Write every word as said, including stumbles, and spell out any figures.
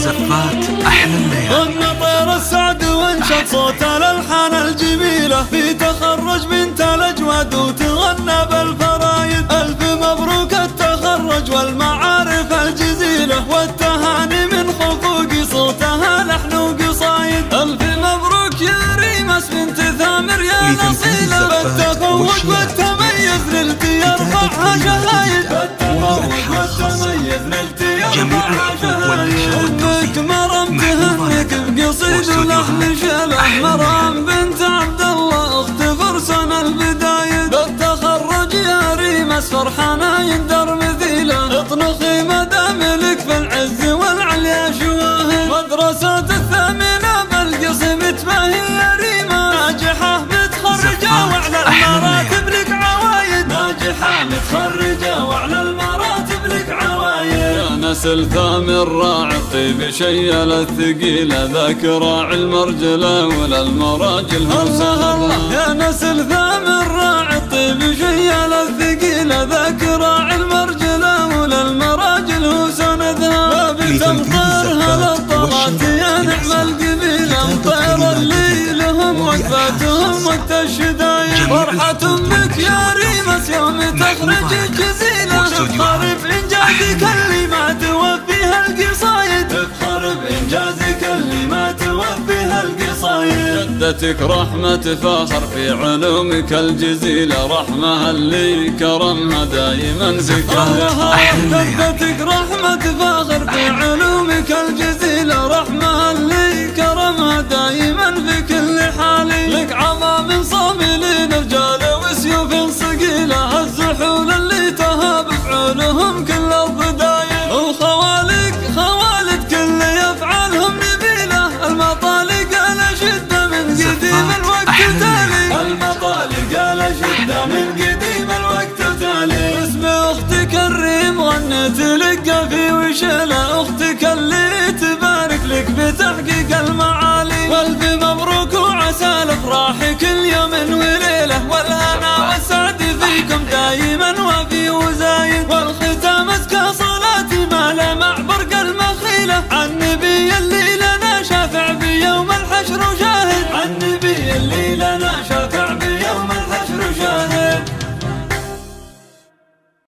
زفات أحلى الليالي. غنى طير السعد وانشد صوت الألحان الجميلة، في تخرج بنت الأجواد وتغنى بالفرايد. ألف مبروك التخرج والمعارف الجزيلة، والتهاني من خفوق صوتها لحن وقصايد. ألف مبروك يا ريمس بنت ثامر يا نصيلة، بالتفوق والتميز نلتي يرفعها شهايد. بالتفوق والتميز نلتي يرفعها شهايد. أمك مرام تهنيك بقصيد ولحن شله، مرام بنت عبد الله أخت فرسان البدايد. بالتخرج يا ريمس فرحانة يندر مثيله، اطنخي مدام لك في العز والعليا شواهد. مدرسة الثامنة بالقسم تباهي يا ريمة، ناجحة متخرجة وعلى المراتب لك عوايد. ناجحة متخرجة وعلى المراتب لك عوايد. يا نسل ثامر راعي الطيب شيل الثقيلة، ذاك راعي المرجلة ولا المراجل هو سهرة. يا نسل ثامر راعي الطيب شيل الثقيلة، ذاك راعي المرجلة ولا المراجل هو سندها. بتمطرها للطلعات يا نعم القبيلة، مطير اللي لهم وقفاتهم وقت الشدايد. فرحة بك يا ريمس يوم تخرج الجزيلة، تفخر بإنجازك اللي ما توفيها القصايد. تفخر بإنجازك اللي ما توفيها القصايد. جدتك رحمة فاخر في علومك الجزيلة، رحمة اللي كرمها دايما في كل حال. جدتك رحمة فاخر في علومك الجزيلة، رحمة اللي كرمها دايما في كل حال. لك عمام صاملين رجال وسيوف صقيلة، الزحول اللي تهاب بعونهم كل الضدايل. وخوالك خوالد كل يفعلهم نبيلة، المطالق على شدة من قديم الوقت تالي. المطالق على شدة من قديم الوقت تالي. اسم اختك الريم غنت لك في وشلة، اختك اللي تبارك لك بتحقيق المعالي. والف مبروك وعسى الافراح كل يوم وليله، والهنا والسعد فيكم دايما وفي وزايد. والختام ازكى صلاتي ما لا مع برق المخيله، عن نبي